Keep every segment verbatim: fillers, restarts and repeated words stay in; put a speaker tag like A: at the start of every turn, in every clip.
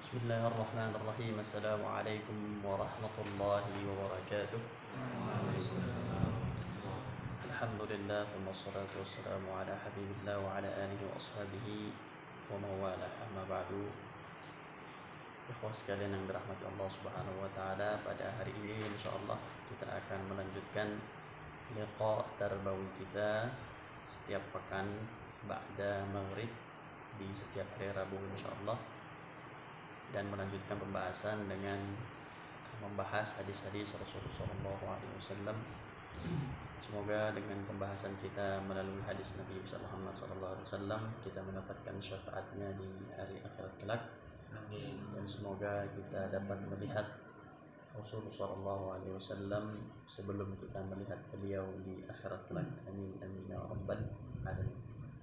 A: Bismillahirrahmanirrahim. Assalamualaikum warahmatullahi wabarakatuh. Alhamdulillah, thumma salatu wassalamu ala habibillah wa ala alihi wa ashabihi wa mawala, amma ba'du. Ikhwas sekalian yang dirahmati Allah subhanahu wa ta'ala, pada hari ini insyaallah kita akan melanjutkan liqa tarbawi kita setiap pekan ba'da maghrib di setiap hari Rabu insyaallah, dan melanjutkan pembahasan dengan membahas hadis-hadis Rasulullah shallallahu alaihi wasallam. Semoga dengan pembahasan kita melalui hadis Nabi Muhammad shallallahu alaihi wasallam kita mendapatkan syafaatnya di hari akhirat kelak. Amin. Dan semoga kita dapat melihat Rasulullah shallallahu alaihi wasallam sebelum kita melihat beliau di akhirat kelak. Amin amin ya rabbal alamin.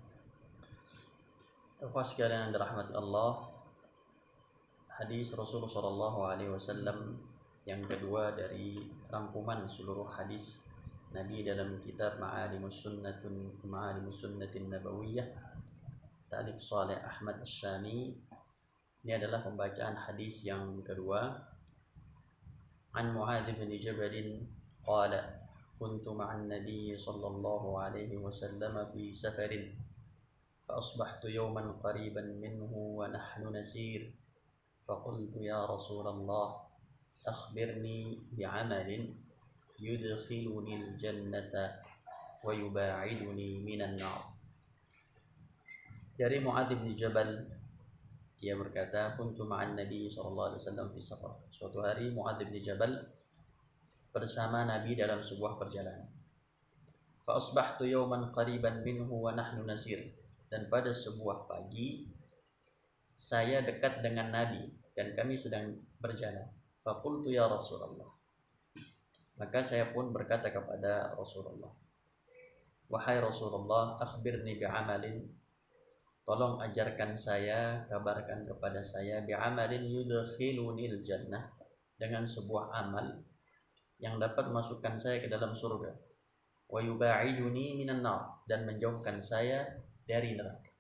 A: Ikhwas sekalian yang dirahmati Allah, hadis Rasulullah shallallahu alaihi wasallam yang kedua dari rangkuman seluruh hadis Nabi dalam kitab Ma'alimus Sunnatun Ma'alimus Sunnatin Nabawiyah Ta'liq Saleh Ahmad Asy-Syami. Ini adalah pembacaan hadis yang kedua. An Mu'adz bin Jabal qala kuntu ma'an Nabi sallallahu alaihi wasallam fi safarin fa asbahtu yawman qariban minhu wa nahnu nasir فقلت يا رسول الله أخبرني بعمل يدخلني الجنة ويباعدني من النار. Dari Mu'adz bin Jabal, ia berkata, kuntu ma'an Nabi sallallahu alaihi wasallam fi safar. Suatu hari Mu'adz bin Jabal bersama Nabi dalam sebuah perjalanan. Fa asbahtu yawman qariban minhu wa nahnu nasir. Dan pada sebuah pagi saya dekat dengan Nabi dan kami sedang berjalan. Faqultu ya Rasulullah. Maka saya pun berkata kepada Rasulullah, wahai Rasulullah, akhbirni bi'amalin, tolong ajarkan saya, kabarkan kepada saya, bi'amalin yudkhilunil jannah, dengan sebuah amal yang dapat memasukkan saya ke dalam surga, wa yuba'iduni minan nar, dan menjauhkan saya dari neraka.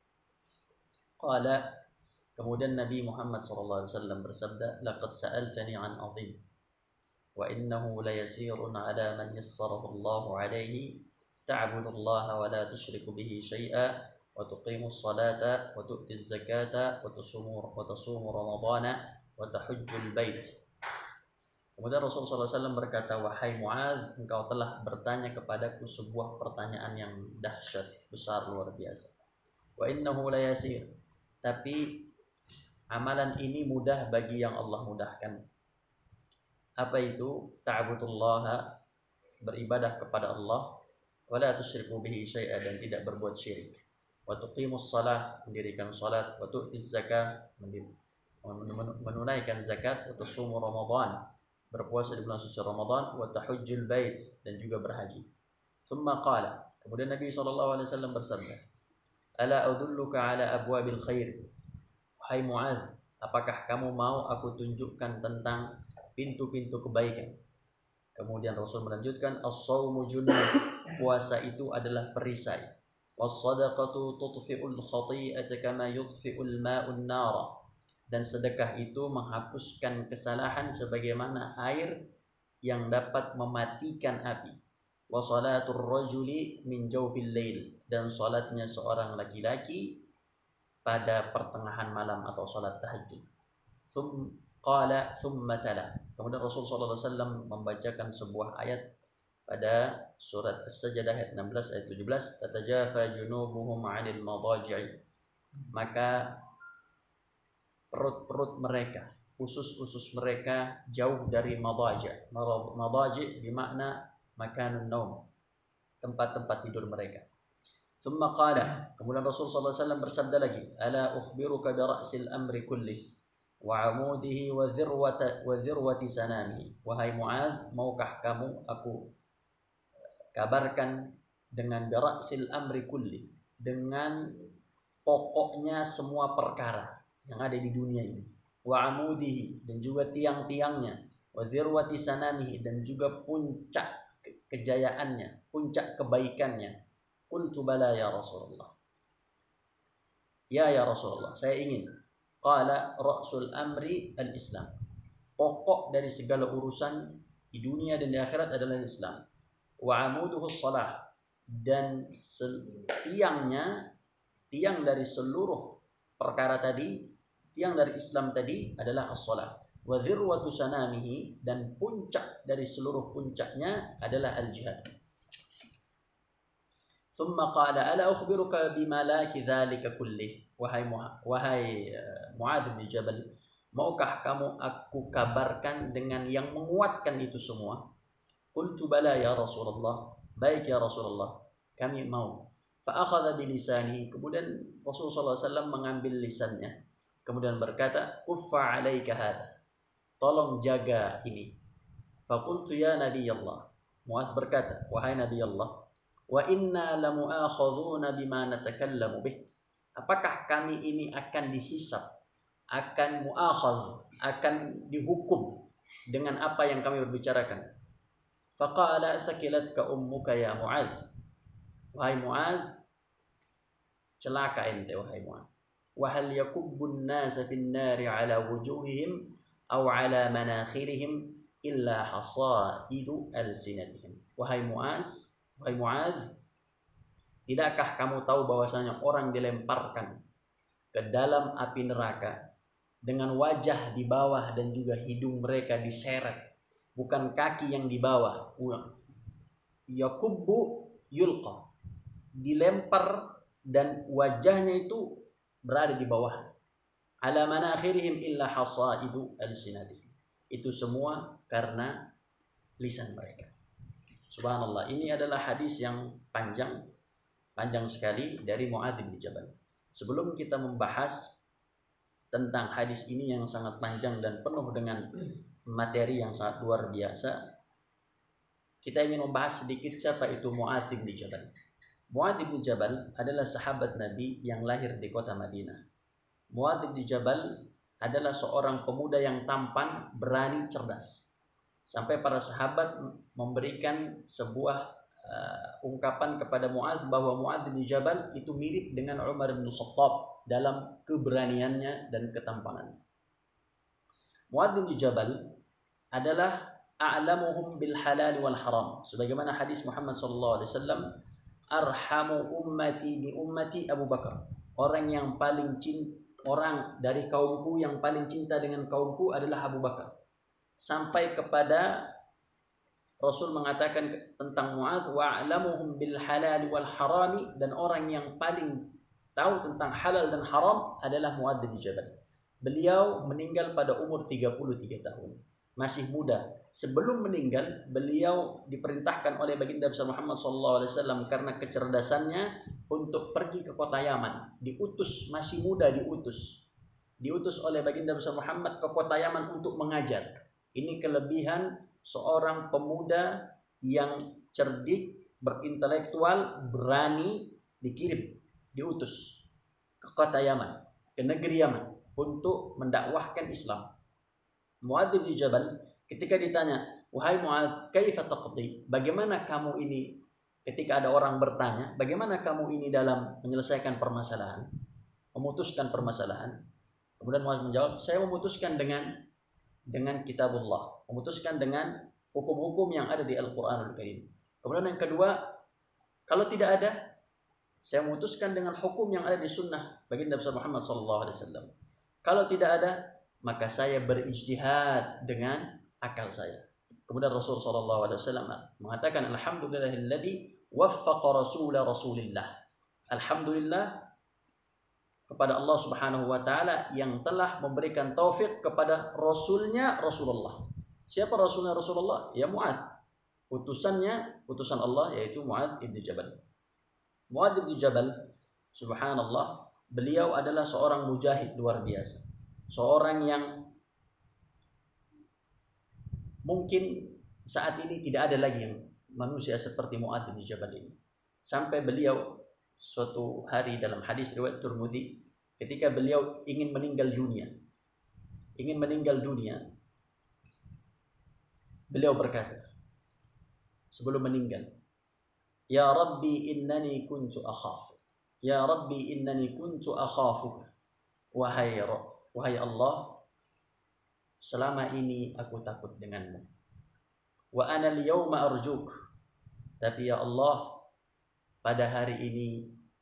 A: Qala, kemudian Nabi Muhammad shallallahu alaihi wasallam bersabda, laqad sa'altani an 'azim wa innahu la yasirun 'ala man yassarahu Allah 'alaihi ta'budullaha wa la tusyriku bihi syai'a wa tuqimus salata wa tu'tiz zakata wa tusumu wa tasumu ramadhana wa tahujjul bait. Kemudian Rasulullah shallallahu alaihi wasallam berkata, wahai Mu'adz, engkau telah bertanya kepadaku sebuah pertanyaan yang dahsyat, besar, luar biasa. Wa innahu la yasir, tapi amalan ini mudah bagi yang Allah mudahkan. Apa itu? Ta'budullaha, beribadah kepada Allah, wa la tusyriku bihi syai'a, dan tidak berbuat syirik. Wa tuqimus shalah, mendirikan salat, wa tu'tiz zakah, menunaikan zakat, wa tasumu Ramadan, berpuasa di bulan suci Ramadan, wa tahujjul bait, dan juga berhaji. Tsumma qala, kemudian Nabi sallallahu alaihi wasallam bersabda, ala adulluka ala abwabil khair. Hai Mu'adz, apakah kamu mau aku tunjukkan tentang pintu-pintu kebaikan? Kemudian Rasul melanjutkan, as-shaumu junnah, puasa itu adalah perisai. Was-shadaqatu tudfi'ul khati'ata kama yudfi'ul ma'un nara, dan sedekah itu menghapuskan kesalahan sebagaimana air yang dapat mematikan api. Wa salatul rajuli min jawfil lail, dan salatnya seorang laki-laki pada pertengahan malam atau salat tahajud. Sum qala summa tala. Kemudian Rasul sallallahu alaihi wasallam membacakan sebuah ayat pada surat As-Sajdah ayat enam belas ayat tujuh belas, tatajafa junubuhum 'anil madaji'i. Maka perut-perut mereka, usus-usus mereka jauh dari madaji'. Madaji' bermakna makanun naum, tempat-tempat tidur mereka. Tsumma qala, kemudian Rasul sallallahu alaihi wasallam bersabda lagi, ala ukhbiruka bi ra'sil amri kullih wa 'amudihi wa dhirwata wa dhirwati sanamihi. Wahai Mu'adz, maukah kamu aku kabarkan dengan bi ra'sil amri kullih, dengan pokoknya semua perkara yang ada di dunia ini, wa 'amudihi, dan juga tiang-tiangnya, wa dhirwati sanamihi, dan juga puncak kejayaannya, puncak kebaikannya. Qultu bala ya Rasulullah. Ya ya Rasulullah, saya ingin. Qala ra'sul amri al-Islam. Pokok dari segala urusan di dunia dan di akhirat adalah Islam. Wa amuduhu shalah, dan tiangnya, tiang dari seluruh perkara tadi, tiang dari Islam tadi adalah as-shalah. Wa dhirwatu sanamihi, dan puncak dari seluruh puncaknya adalah al-jihad. Thumma qala ala ukhbiruka bimalaki dzalika kullih. Wahai wahai Muadz bin Jabal, maukah kamu aku kabarkan dengan yang menguatkan itu semua? Qultu bala ya Rasulullah. Baik ya Rasulullah, kami mau. Fa akhadha bi lisanihi, kemudian Rasulullah sallallahu alaihi wasallam mengambil lisannya, kemudian berkata, uffa alaika hada, tolong jaga ini. Fa qultu ya Nabi Allah. Muadz berkata, wahai Nabi Allah, wa inna lamu'akhadhuna bima natakallamu bih. Apakah kami ini akan dihisab, akan mu'akhadh, akan dihukum dengan apa yang kami berbicarakan? Faqala sakilatka ummuka ya Mu'adz. Wahai Mu'adz, celaka ente wahai Mu'adz. Wa hal yakubbun nasa fin nari ala wujuhihim aw ala manakhirihim illa hasaidu alsinatihim. Wahai Mu'adz, wahai Mu'adz, tidakkah kamu tahu bahwasanya orang dilemparkan ke dalam api neraka dengan wajah di bawah dan juga hidung mereka diseret, bukan kaki yang di bawah. Yakubbu yulqa, dilempar dan wajahnya itu berada di bawah. Ala manakhirihim illa hasaidu alsinatihim. Itu semua karena lisan mereka. Subhanallah, ini adalah hadis yang panjang, panjang sekali dari Muadz bin Jabal. Sebelum kita membahas tentang hadis ini yang sangat panjang dan penuh dengan materi yang sangat luar biasa, kita ingin membahas sedikit siapa itu Muadz bin Jabal. Muadz bin Jabal adalah sahabat Nabi yang lahir di kota Madinah. Muadz bin Jabal adalah seorang pemuda yang tampan, berani, cerdas. Sampai para sahabat memberikan sebuah Uh, ungkapan kepada Muadz bahwa Muadz bin Jabal itu mirip dengan Umar bin Khattab dalam keberaniannya dan ketampanannya. Muadz bin Jabal adalah a'lamuhum bil halal wal haram. Sebagaimana hadis Muhammad sallallahu alaihi wasallam, arhamu ummati bi ummati Abu Bakar. Orang yang paling cinta, orang dari kaumku yang paling cinta dengan kaumku adalah Abu Bakar. Sampai kepada Rasul mengatakan tentang Muadz, wa'lamuhum bil halal wal harami, dan orang yang paling tahu tentang halal dan haram adalah Muadz bin Jabal. Beliau meninggal pada umur tiga puluh tiga tahun. Masih muda. Sebelum meninggal, beliau diperintahkan oleh baginda besar Muhammad sallallahu alaihi wasallam karena kecerdasannya untuk pergi ke kota Yaman. Diutus, masih muda diutus. Diutus oleh baginda besar Muhammad ke kota Yaman untuk mengajar. Ini kelebihan seorang pemuda yang cerdik, berintelektual, berani, dikirim, diutus ke kota Yaman, ke negeri Yaman untuk mendakwahkan Islam. Muadz bin Jabal ketika ditanya, wahai Muadz, kaifa taqdi? Bagaimana kamu ini, ketika ada orang bertanya, bagaimana kamu ini dalam menyelesaikan permasalahan, memutuskan permasalahan? Kemudian Muadz menjawab, saya memutuskan dengan dengan kitabullah, memutuskan dengan hukum-hukum yang ada di Al-Qur'anul Karim. Kemudian yang kedua, kalau tidak ada, saya memutuskan dengan hukum yang ada di sunnah baginda besar Muhammad sallallahu alaihi wasallam. Kalau tidak ada, maka saya berijtihad dengan akal saya. Kemudian Rasul sallallahu alaihi wasallam mengatakan, alhamdulillahilladzi waffaqa rasula rasulillah. Alhamdulillah kepada Allah Subhanahu wa taala yang telah memberikan taufik kepada rasulnya Rasulullah. Siapa rasulnya Rasulullah? Ya Muadz. Utusannya, utusan Allah, yaitu Muadz bin Jabal. Muadz bin Jabal, subhanallah, beliau adalah seorang mujahid luar biasa. Seorang yang mungkin saat ini tidak ada lagi yang manusia seperti Muadz bin Jabal ini. Sampai beliau suatu hari dalam hadis riwayat Tirmidzi, ketika beliau ingin meninggal dunia, ingin meninggal dunia, beliau berkata sebelum meninggal, ya Rabbi innani kuntu akhafu, ya Rabbi innani kuntu akhafu, wahai wahai Allah, selama ini aku takut denganmu. Wa ana al-yawma arjuk. Tapi ya Allah, pada hari ini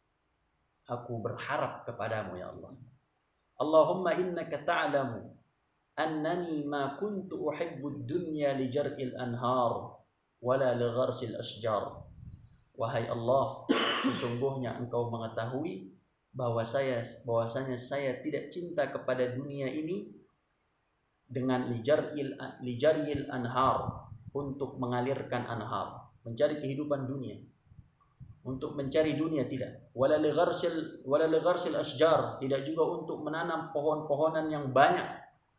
A: aku berharap kepadamu ya Allah. Allahumma innaka ta'lamu annani ma kuntu uhibbu ad-dunya li jar'il anhar wala li gharsil asjar. Wahai Allah, sesungguhnya Engkau mengetahui bahwa saya bahwasanya saya tidak cinta kepada dunia ini dengan lijaril lijaril anhar, untuk mengalirkan anhar, mencari kehidupan dunia, untuk mencari dunia tidak. Wala li gharsil wala li gharsil asjar, tidak juga untuk menanam pohon-pohonan yang banyak.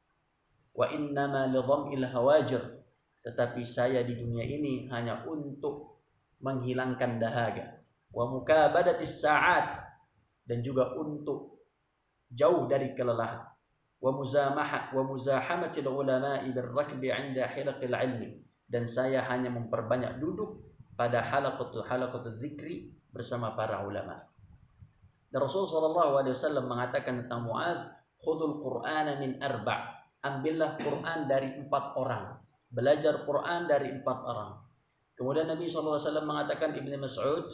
A: Wa innama li dham'il hawajir, tetapi saya di dunia ini hanya untuk menghilangkan dahaga. Wa mukabadatis sa'at, dan juga untuk jauh dari kelelahan. Wa muzamaha wa muzahamatil ulama'i birrakbi 'inda hilaqil 'ilmi, dan saya hanya memperbanyak duduk pada halaqatul halaqatul zikri bersama para ulama. Dan Rasulullah sallallahu alaihi wasallam mengatakan tentang Muadz, khudul qur'ana min arba', ambillah Quran dari empat orang, belajar Quran dari empat orang. Kemudian Nabi sallallahu alaihi wasallam mengatakan Ibnu Mas'ud,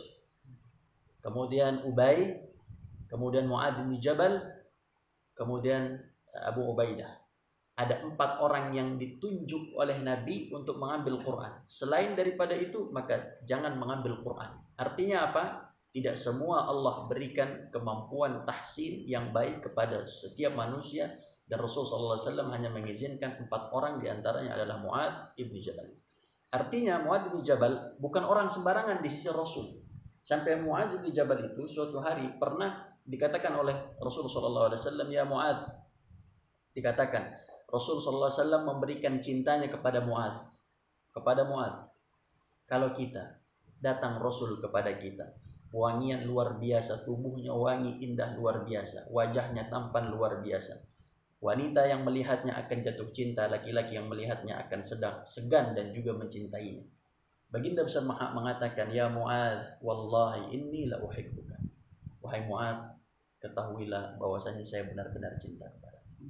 A: kemudian Ubay, kemudian Muadz bin Jabal, kemudian Abu Ubaidah. Ada empat orang yang ditunjuk oleh Nabi untuk mengambil Quran. Selain daripada itu, maka jangan mengambil Quran. Artinya apa? Tidak semua Allah berikan kemampuan tahsin yang baik kepada setiap manusia. Dan Rasulullah sallallahu alaihi wasallam hanya mengizinkan empat orang, diantaranya adalah Muadz ibn Jabal. Artinya Muadz bin Jabal bukan orang sembarangan di sisi Rasul. Sampai Muadz bin Jabal itu suatu hari pernah dikatakan oleh Rasulullah sallallahu alaihi wasallam, ya Muadz, dikatakan Rasulullah sallallahu alaihi wasallam memberikan cintanya kepada Muadz. Kepada Muadz, kalau kita datang Rasul kepada kita, wangian luar biasa, tubuhnya wangi indah luar biasa, wajahnya tampan luar biasa, wanita yang melihatnya akan jatuh cinta, laki-laki yang melihatnya akan sedang segan dan juga mencintainya. Baginda besar mengatakan, ya Muadz, wallahi inni la uhibbuka. Wahai Muadz, ketahuilah bahwasanya saya benar-benar cinta kepadamu.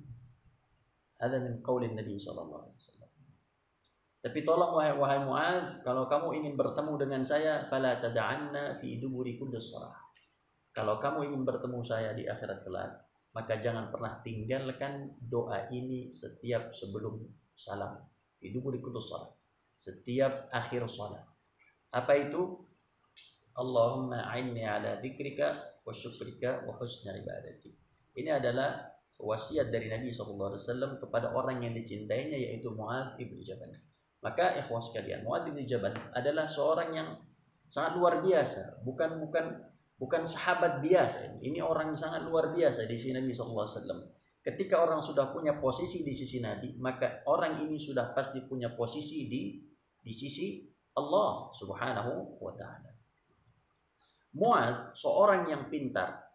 A: Ada min qaulin Nabi sallallahu alaihi wasallam. Tapi tolong wahai, wahai Muadz, kalau kamu ingin bertemu dengan saya, fala tad'anna fi duburi kulli shalah. Kalau kamu ingin bertemu saya di akhirat kelak, maka jangan pernah tinggalkan doa ini setiap sebelum salam. Fi duburi kulli shalah, setiap akhir salat. Apa itu? Allahumma a'inni ala dzikrika wa syukrika wa husni ibadati. Ini adalah wasiat dari Nabi sallallahu alaihi wasallam kepada orang yang dicintainya, yaitu Muadz bin Jabal. Maka ikhwah sekalian, Muadz bin Jabal adalah seorang yang sangat luar biasa, bukan bukan bukan sahabat biasa. Ini orang yang sangat luar biasa di sisi Nabi sallallahu alaihi wasallam. Ketika orang sudah punya posisi di sisi Nabi, maka orang ini sudah pasti punya posisi di di sisi Allah Subhanahu wa taala. Muadz seorang yang pintar,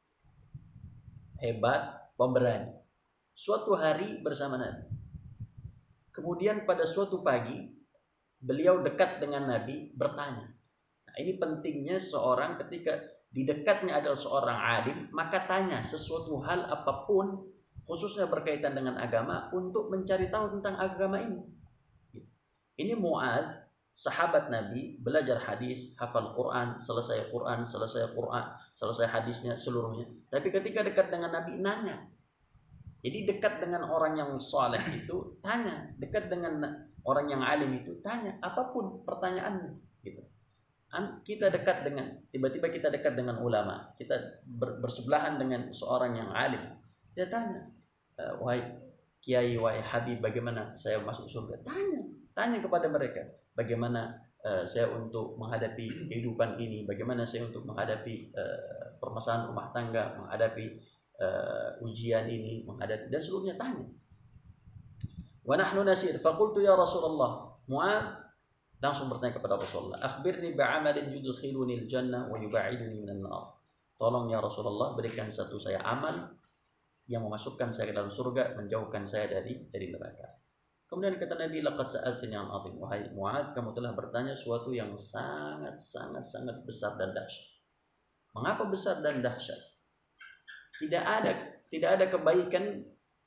A: hebat, pemberani. Suatu hari bersama Nabi. Kemudian pada suatu pagi beliau dekat dengan Nabi bertanya. Nah, ini pentingnya seorang ketika di dekatnya adalah seorang alim, maka tanya sesuatu hal apapun, khususnya berkaitan dengan agama, untuk mencari tahu tentang agama ini. Ini Muadz, sahabat Nabi, belajar hadis, hafal Quran, selesai Quran, selesai Quran, selesai hadisnya seluruhnya. Tapi ketika dekat dengan Nabi nanya. Jadi dekat dengan orang yang saleh itu tanya, dekat dengan orang yang alim itu tanya, apapun pertanyaanmu gitu. Kita dekat dengan, tiba-tiba kita dekat dengan ulama, kita bersebelahan dengan seorang yang alim. Dia tanya, wahai Kiai, wahai Habib, bagaimana saya masuk surga? Tanya, tanya kepada mereka, bagaimana uh, saya untuk menghadapi kehidupan ini, bagaimana saya untuk menghadapi uh, permasalahan rumah tangga, menghadapi uh, ujian ini, menghadapi dan seluruhnya tanya. Wa nahnu nasir, faqultu ya Rasulullah, Muadz langsung bertanya kepada Rasulullah, akhbirni bi'amalin yudkhiluni al-jannah wa yub'iduni minan nar. Tolong ya Rasulullah, berikan satu saya amal yang memasukkan saya ke dalam surga, menjauhkan saya dari dari neraka. Kemudian kata Nabi, laqad sa'altani an 'azim. Wahai Muadz, kamu telah bertanya suatu yang sangat sangat sangat besar dan dahsyat. Mengapa besar dan dahsyat? Tidak ada tidak ada kebaikan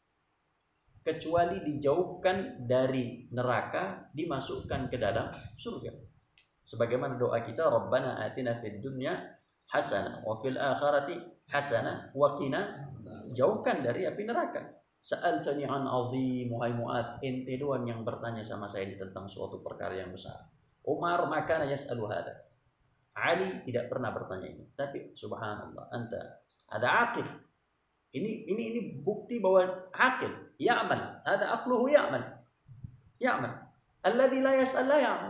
A: kecuali dijauhkan dari neraka, dimasukkan ke dalam surga. Sebagaimana doa kita, Rabbana atina fid dunya hasanah wa fil akhirati hasanah wa qina, jauhkan dari api neraka. Sa'altani an azim, wahai Mu'adz, ente doang yang bertanya sama saya tentang suatu perkara yang besar. Umar makana yas'alu hada. Ali tidak pernah bertanya ini. Tapi subhanallah, anta ada aqil. Ini ini ini bukti bahwa aqil, ya'mal, ada aqluhu ya'mal. Ya'mal. Alladhi la yas'al la ya'mal.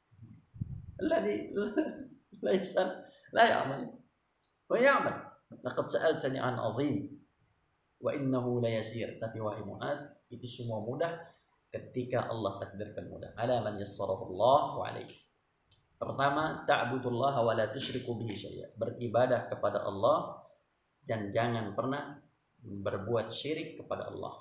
A: Alladhi la yas'al la ya'mal. Wa ya'mal. Laqad sa'altani an azim wa innahu la yasir. Tapi wahai Mu'adz, itu semua mudah ketika Allah takdirkan mudah. Ala man yassarahu Allah wa alaihi. Pertama, ta'budullaha wa la tusyriku bihi syai'a. Beribadah kepada Allah dan jangan pernah berbuat syirik kepada Allah.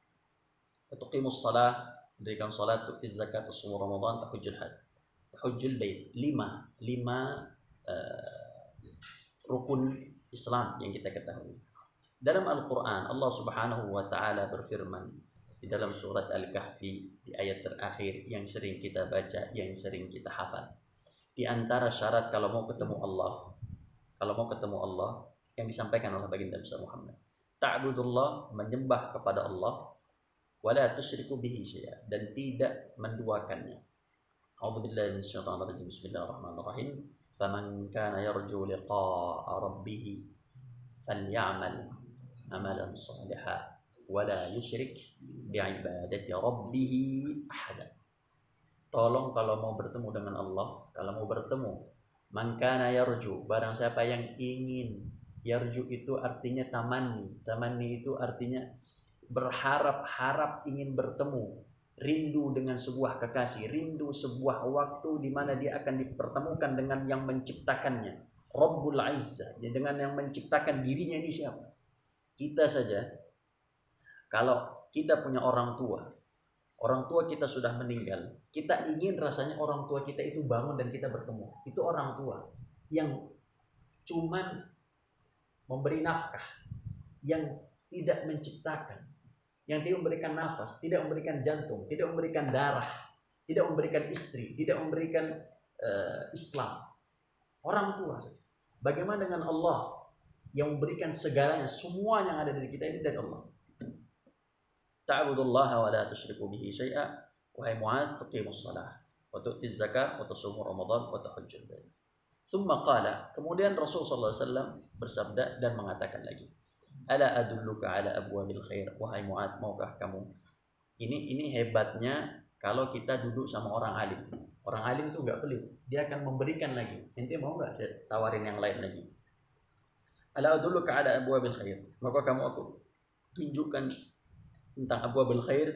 A: Tuqimus shalah, dirikan salat, tu'tiz zakat, tusum Ramadan, tahujjul hajj. Tahujjul bait. Lima, lima uh, rukun Islam yang kita ketahui. Dalam Al-Quran, Allah Subhanahu wa Ta'ala berfirman di dalam surat Al-Kahfi, di ayat terakhir yang sering kita baca, yang sering kita hafal. Di antara syarat kalau mau ketemu Allah, kalau mau ketemu Allah, yang disampaikan oleh baginda besar Muhammad, ta'budullah, menyembah kepada Allah, wala tusyriku bihi syai'a, dan tidak menduakannya. A'udzubillahi minasyaitonir rajim. Bismillahirrahmanirrahim. Faman kana yarju liqa'a rabbih falyamal amalan shalihan wala yusyrik bi'ibadati rabbih ahada. Tolong kalau mau bertemu dengan Allah, kalau mau bertemu, man kana yarju, barang siapa yang ingin. Yarju itu artinya tamanni. Tamanni itu artinya berharap-harap ingin bertemu, rindu dengan sebuah kekasih, rindu sebuah waktu di mana dia akan dipertemukan dengan yang menciptakannya, Rabbul Izzah, dengan yang menciptakan dirinya. Ini siapa? Kita saja. Kalau kita punya orang tua, orang tua kita sudah meninggal, kita ingin rasanya orang tua kita itu bangun dan kita bertemu. Itu orang tua yang cuman memberi nafkah, yang tidak menciptakan, yang tidak memberikan nafas, tidak memberikan jantung, tidak memberikan darah, tidak memberikan istri, tidak memberikan uh, Islam. Orang tua saja. Bagaimana dengan Allah yang memberikan segalanya, semua yang ada dari kita ini dari Allah. Ta'budullaha wa la tusyriku bihi syai'a. Wahai Mu'adz, tuqimus shalah wa tu'tiz zakah wa tusumu Ramadan wa tahujjul bait. Tsumma qala, kemudian Rasulullah sallallahu alaihi wasallam bersabda dan mengatakan lagi, ala adulluka ala abwabil khair. Wahai Mu'adz, maukah kamu? Ini ini hebatnya kalau kita duduk sama orang alim. Orang alim itu enggak pelit, dia akan memberikan lagi. Ente mau enggak saya tawarin yang lain lagi? Ala adulluka ala abwabil khair. Maka kamu aku tunjukkan tentang abwabil khair,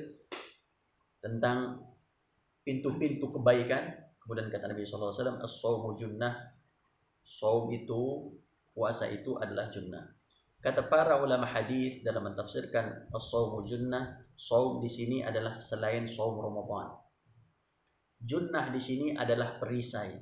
A: tentang pintu-pintu kebaikan. Kemudian kata Nabi sallallahu alaihi wasallam, as-shaumu junnah. Shaum itu, puasa itu adalah junnah. Kata para ulama hadis dalam mentafsirkan as-shaumu junnah, shaum di sini adalah selain shaum Ramadan. Junnah di sini adalah perisai.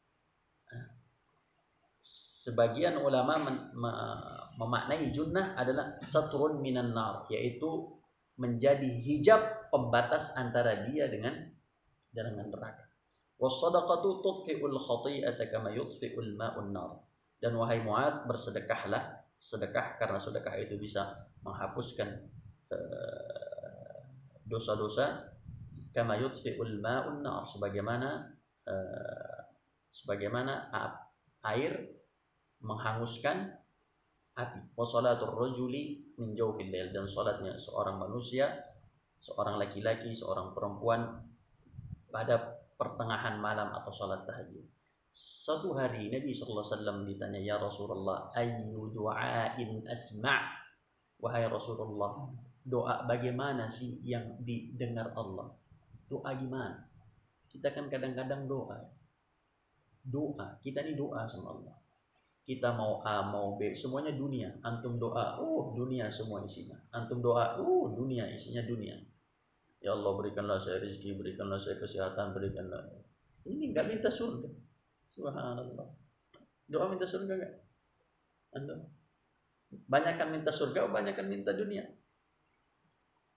A: Sebagian ulama mem- memaknai junnah adalah satrun minan nar, yaitu menjadi hijab pembatas antara dia dengan dengan neraka. Was-shadaqatu tudfi'ul khati'ata kama yudfi'ul ma'un nar. Dan wahai Mu'adz, bersedekahlah. Sedekah karena sedekah itu bisa menghapuskan uh, dosa-dosa. Kama yudfi'ul ma'un nar, sebagaimana uh, sebagaimana air menghanguskan api. Wa salatul rajuli min jawfil lail, dan salatnya seorang manusia, seorang laki-laki, seorang perempuan pada pertengahan malam atau salat tahajud. Satu hari Nabi sallallahu alaihi wasallam ditanya, ya Rasulullah, ayyu du'ain asma'? Wahai Rasulullah, doa bagaimana sih yang didengar Allah? Doa gimana? Kita kan kadang-kadang doa. Doa, kita ini doa sama Allah. Kita mau A, mau B, semuanya dunia. Antum doa, oh dunia semua isinya. Antum doa, oh dunia isinya dunia. Ya Allah, berikanlah saya rezeki, berikanlah saya kesehatan, berikanlah. Ini enggak minta surga. Subhanallah. Doa minta surga enggak? Anda banyakkan minta surga, banyakkan minta dunia.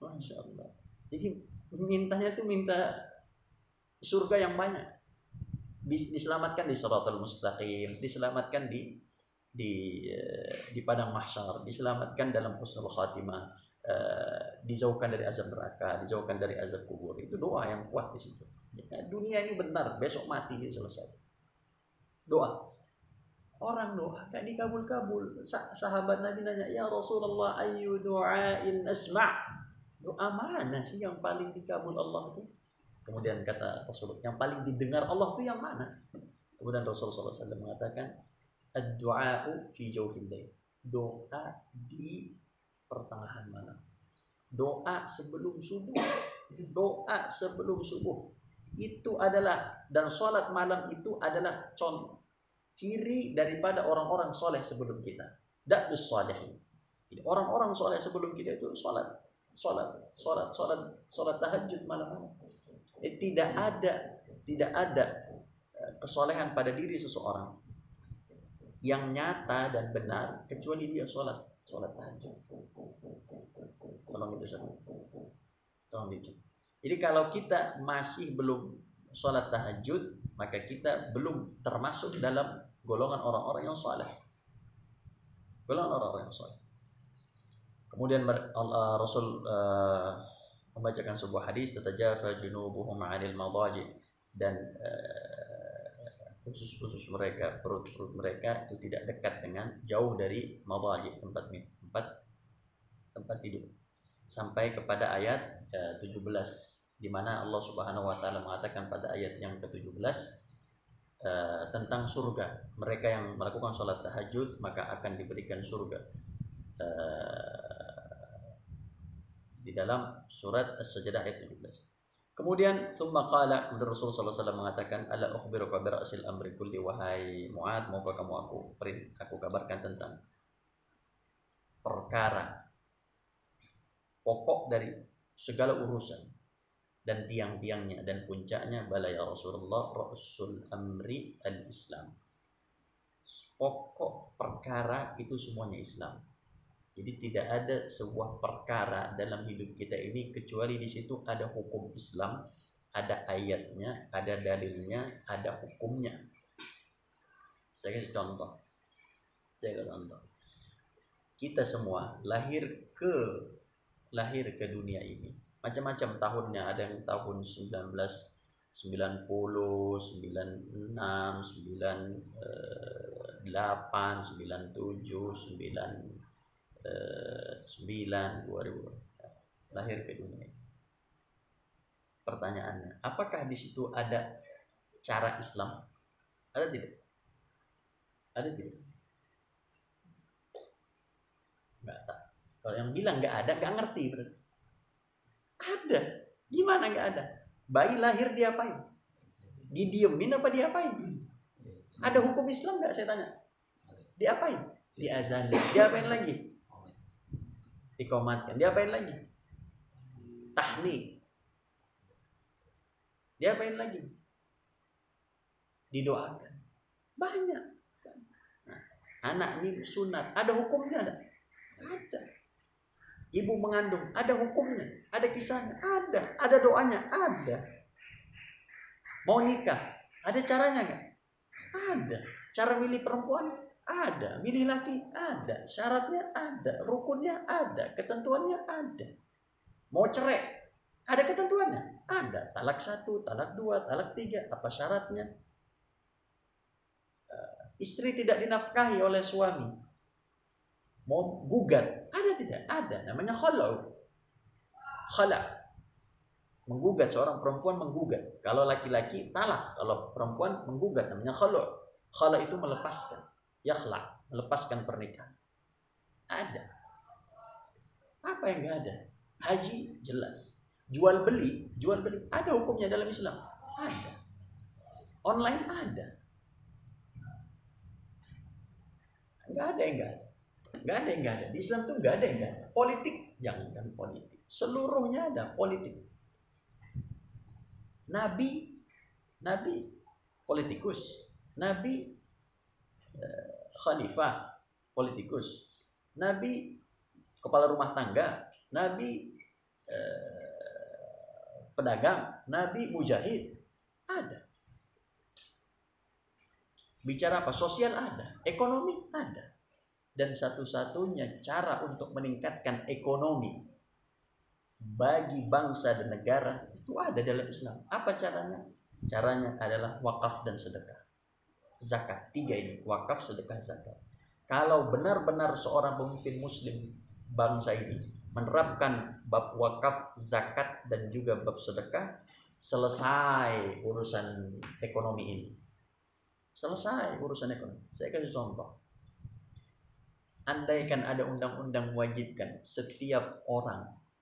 A: Masya Allah. Jadi mintanya tuh minta surga yang banyak. Diselamatkan di Shiratal Mustaqim, diselamatkan di di di padang mahsyar, diselamatkan dalam husnul khatimah, uh, dijauhkan dari azab neraka, dijauhkan dari azab kubur. Itu doa yang kuat di situ. Ya, dunia ini benar, besok mati selesai. Doa. Orang doa gak dikabul-kabul. Sahabat Nabi nanya, ya Rasulullah, ayu du'ain asma'. Doa mana sih yang paling dikabul Allah itu? Kemudian kata Rasulullah, yang paling didengar Allah itu yang mana? Kemudian Rasulullah shallallahu alaihi wasallam mengatakan, ad-du'a'u fi jawfil lail. Doa di pertengahan malam. Doa sebelum subuh. Doa sebelum subuh. Itu adalah, dan sholat malam itu adalah contoh, ciri daripada orang-orang soleh sebelum kita. Da'us sholihin. Orang-orang soleh sebelum kita itu sholat. Sholat, sholat, sholat, sholat tahajud malam-malam. Tidak ada, tidak ada kesolehan pada diri seseorang yang nyata dan benar kecuali dia sholat, sholat tahajud. Tolong itu satu. Tolong itu. Jadi kalau kita masih belum sholat tahajud, maka kita belum termasuk dalam golongan orang-orang yang sholat. Golongan orang-orang yang sholat. Kemudian uh, Rasul uh, membacakan sebuah hadis, tatajafa junubuhum 'anil madaji, dan uh, usus-usus mereka, perut-perut mereka itu tidak dekat dengan, jauh dari madaji, tempat tempat tempat tidur. Sampai kepada ayat uh, tujuh belas, di mana Allah Subhanahu wa taala mengatakan pada ayat yang ke tujuh belas uh, tentang surga. Mereka yang melakukan sholat tahajud maka akan diberikan surga. Uh, di dalam surat As-Sajdah ayat tujuh belas. Kemudian summa qala, kemudian Rasulullah sallallahu alaihi wasallam mengatakan, ala ukhbiruka bi ra'sil amri kulli, wahai Mu'ad, maukah kamu aku aku kabarkan tentang perkara pokok dari segala urusan dan tiang-tiangnya dan puncaknya. Bala ya Rasulullah, ra'sul amri al-Islam. Pokok perkara itu semuanya Islam. Jadi tidak ada sebuah perkara dalam hidup kita ini kecuali di situ ada hukum Islam, ada ayatnya, ada dalilnya, ada hukumnya. Saya kasih contoh. Saya kasih contoh. Kita semua lahir ke lahir ke dunia ini. Macam-macam tahunnya, ada yang tahun sembilan belas sembilan puluh, sembilan puluh enam, sembilan puluh delapan, sembilan puluh tujuh, sembilan sembilan, dua ribu lahir ke dunia. Pertanyaannya, apakah di situ ada cara Islam? Ada tidak? Ada tidak? Enggak tahu. Kalau yang bilang enggak ada, enggak ngerti berarti. Ada. Gimana enggak ada? Bayi lahir diapain? Didiemin apa diapain? Ada hukum Islam enggak, saya tanya? Diapain? Diazani. Diapain lagi? Dikomatkan. Diapain lagi? Tahnik. Diapain lagi? Didoakan. Banyak. Nah, anak ini sunat. Ada hukumnya enggak? Ada. Ibu mengandung. Ada hukumnya. Ada kisahnya. Ada. Ada doanya. Ada. Mau nikah. Ada caranya enggak? Ada. Cara milih perempuan? Ada. Milih laki? Ada. Syaratnya ada. Rukunnya ada. Ketentuannya ada. Mau cerai? Ada ketentuannya? Ada. Talak satu, talak dua, talak tiga. Apa syaratnya? Uh, istri tidak dinafkahi oleh suami. Mau gugat? Ada tidak? Ada. Namanya khala'. Khala'. Menggugat, seorang perempuan menggugat. Kalau laki-laki talak. Kalau perempuan menggugat, namanya khala'. Khala' itu melepaskan. Yakhla', melepaskan pernikahan. Ada. Apa yang enggak ada? Haji jelas. Jual beli, jual beli ada hukumnya dalam Islam. Ada. Online ada. Enggak ada yang enggak ada. Enggak ada yang enggak ada. Di Islam tuh enggak ada yang enggak ada. Politik, jangankan politik. Seluruhnya ada politik. Nabi, Nabi politikus. Nabi khalifah, politikus. Nabi kepala rumah tangga. Nabi eh, pedagang, Nabi mujahid, ada. Bicara apa? Sosial ada, ekonomi ada. Dan satu-satunya cara untuk meningkatkan ekonomi bagi bangsa dan negara itu ada dalam Islam. Apa caranya? Caranya adalah wakaf dan sedekah. Zakat. Tiga ini, wakaf, sedekah, zakat. Kalau benar-benar seorang pemimpin muslim bangsa ini menerapkan bab wakaf, zakat, dan juga bab sedekah, selesai urusan ekonomi ini. Selesai urusan ekonomi. Saya kasih contoh. Andaikan ada undang-undang mewajibkan setiap orang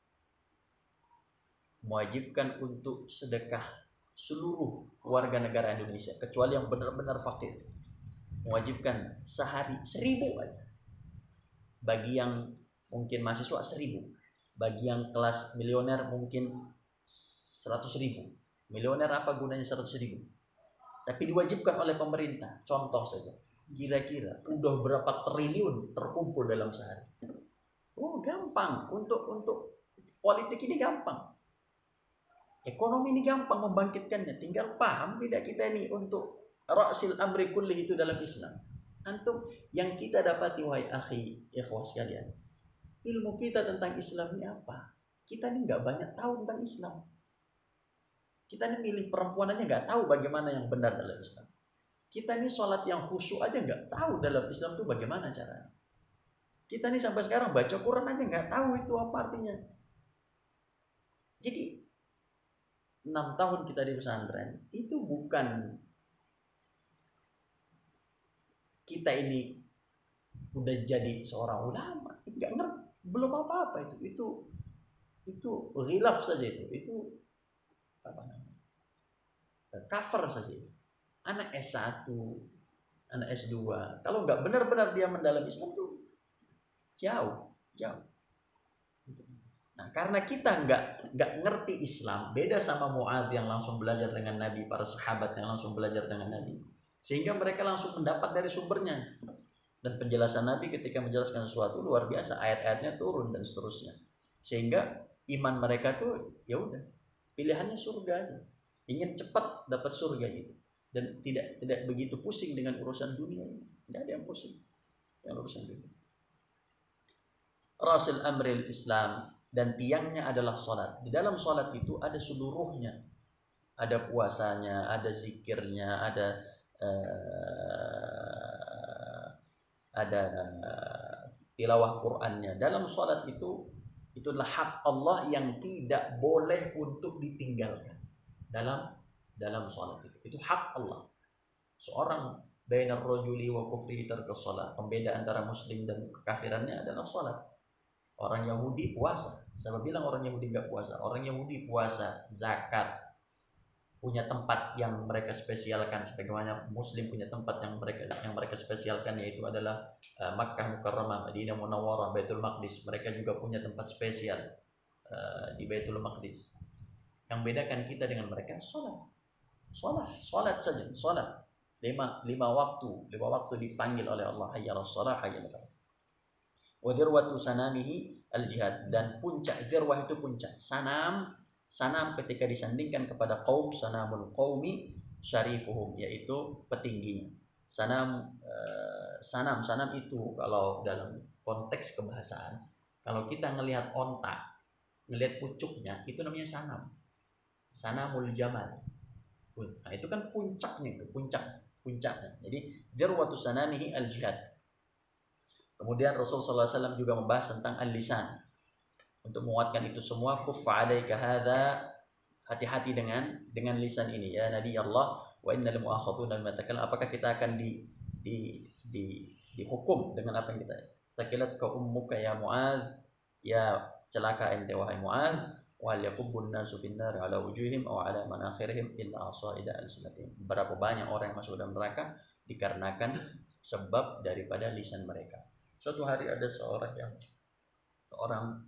A: mewajibkan untuk sedekah seluruh warga negara Indonesia kecuali yang benar-benar fakir, mewajibkan sehari seribu aja. Bagi yang mungkin mahasiswa seribu, bagi yang kelas milioner mungkin seratus ribu. Milioner apa gunanya seratus ribu? Tapi diwajibkan oleh pemerintah. Contoh saja, kira-kira udah berapa triliun terkumpul dalam sehari? Oh, gampang untuk untuk politik ini gampang. Ekonomi ini gampang membangkitkannya. Tinggal paham tidak kita ini untuk ra'sil amri kulli itu dalam Islam. Antum yang kita dapati wahai akhi, ikhwah sekalian, ilmu kita tentang Islam ini apa? Kita ini nggak banyak tahu tentang Islam. Kita ini milih perempuan aja nggak tahu bagaimana yang benar dalam Islam. Kita ini sholat yang khusyuk aja nggak tahu dalam Islam itu bagaimana caranya. Kita ini sampai sekarang baca Quran aja nggak tahu itu apa artinya. Jadi enam tahun kita di pesantren itu bukan kita ini udah jadi seorang ulama, nggak ngerti, belum apa-apa itu, itu itu ghilaf saja itu, itu apa namanya, cover saja itu. Anak S satu, anak S dua, kalau nggak benar-benar dia mendalam Islam tuh jauh, jauh. Nah, karena kita nggak nggak ngerti Islam, beda sama Mu'adz yang langsung belajar dengan Nabi, para sahabat yang langsung belajar dengan Nabi, sehingga mereka langsung mendapat dari sumbernya. Dan penjelasan Nabi ketika menjelaskan sesuatu luar biasa, ayat-ayatnya turun dan seterusnya, sehingga iman mereka tuh ya udah pilihannya surga aja, ingin cepat dapat surga gitu, dan tidak tidak begitu pusing dengan urusan dunia ini, tidak ada yang pusing dengan urusan dunia. Rasul amril Islam, dan tiangnya adalah sholat. Di dalam sholat itu ada seluruhnya, ada puasanya, ada zikirnya, ada uh, ada uh, tilawah Qur'annya. Dalam sholat itu itulah hak Allah yang tidak boleh untuk ditinggalkan. Dalam dalam sholat itu, itu hak Allah. Seorang bainar rajuli wa kufri tarka shalah, pembeda antara muslim dan kekafirannya adalah sholat. Orang Yahudi puasa. Siapa bilang orang Yahudi nggak puasa? Orang Yahudi puasa, zakat, punya tempat yang mereka spesialkan, sebagaimana Muslim punya tempat yang mereka yang mereka spesialkan, yaitu adalah uh, Makkah Mukarramah, Madinah Munawwarah, Baitul Maqdis. Mereka juga punya tempat spesial uh, di Baitul Maqdis. Yang bedakan kita dengan mereka sholat, sholat, sholat saja, sholat lima lima waktu, lima waktu dipanggil oleh Allah, hayya ala shalah, hayya ala falah. Wa dzirwatu sanamihi al-jihad, dan puncak dzirwah itu puncak. Sanam, sanam ketika disandingkan kepada kaum, sanamul qaumi syarifuhum, yaitu petingginya. Sanam eh, sanam sanam itu kalau dalam konteks kebahasaan, kalau kita ngelihat onta, ngelihat pucuknya, itu namanya sanam. Sanamul jamal. Nah, itu kan puncaknya, itu puncak puncaknya. Jadi dzirwatu sanamihi al-jihad. Kemudian Rasulullah sallallahu alaihi wasallam juga membahas tentang al-lisan. Untuk menguatkan itu semua, kuffa alaika hadza, hati-hati dengan dengan lisan ini ya Nabi Allah, wa innal mu'akhaduna bima takallam, apakah kita akan di di di dihukum dengan apa yang kita. Sakilat ka ummuka ya Mu'adz, ya celaka ente wahai Mu'adz, wal yakubbun nasu finnar ala wujuhihim aw ala manakhirihim illa asaida al-sinatihim. Berapa banyak orang yang masuk dalam neraka dikarenakan sebab daripada lisan mereka. Suatu hari ada seorang yang seorang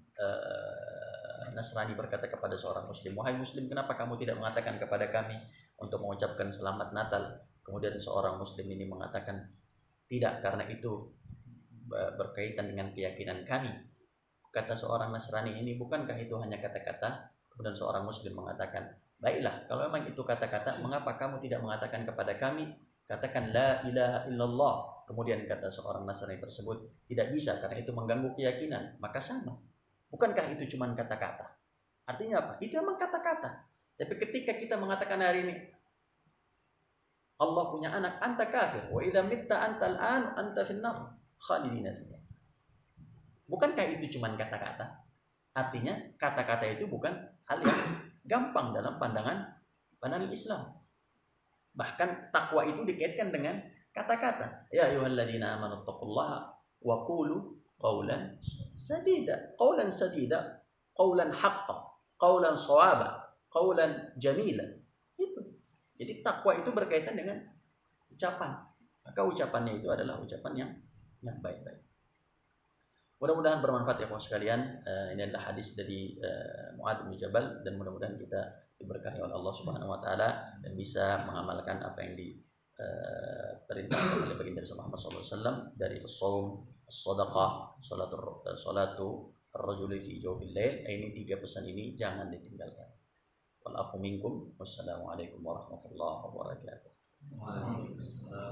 A: uh, Nasrani berkata kepada seorang Muslim, wahai Muslim, kenapa kamu tidak mengatakan kepada kami untuk mengucapkan selamat Natal? Kemudian seorang Muslim ini mengatakan, tidak, karena itu berkaitan dengan keyakinan kami. kata seorang Nasrani ini, bukankah itu hanya kata-kata? Kemudian seorang Muslim mengatakan, baiklah, kalau memang itu kata-kata, mengapa kamu tidak mengatakan kepada kami, katakan la ilaha illallah. Kemudian kata seorang Nasrani tersebut, tidak bisa karena itu mengganggu keyakinan. Maka sama, bukankah itu cuma kata-kata? Artinya apa? Itu memang kata-kata. Tapi ketika kita mengatakan hari ini, Allah punya anak, anta kafir. Wa idza mitta anta al-an anta finnar khalidina fiha. Bukankah itu cuma kata-kata? Artinya kata-kata itu bukan hal yang gampang dalam pandangan pandangan Islam. Bahkan takwa itu dikaitkan dengan kata-kata. Ya ayyuhalladzina amanu taqullaha wa qulu qawlan sadida. Qawlan sadida, qawlan haqqan, qawlan shawaba, qawlan jamila. Itu. Jadi takwa itu berkaitan dengan ucapan. Maka ucapannya itu adalah ucapan yang yang baik-baik. Mudah-mudahan bermanfaat ya kawan sekalian. Uh, ini adalah hadis dari uh, Mu'adz bin Jabal, dan mudah-mudahan kita diberkahi oleh Allah Subhanahu wa taala dan bisa mengamalkan apa yang diperintahkan uh, oleh baginda Muhammad sallallahu alaihi wasallam dari shaum, shadaqah, salatul salatu ar-rajuli fi jawfil lail. Ini tiga pesan ini jangan ditinggalkan. Wal afu minkum. Wassalamualaikum warahmatullahi wabarakatuh. Waalaikumsalam.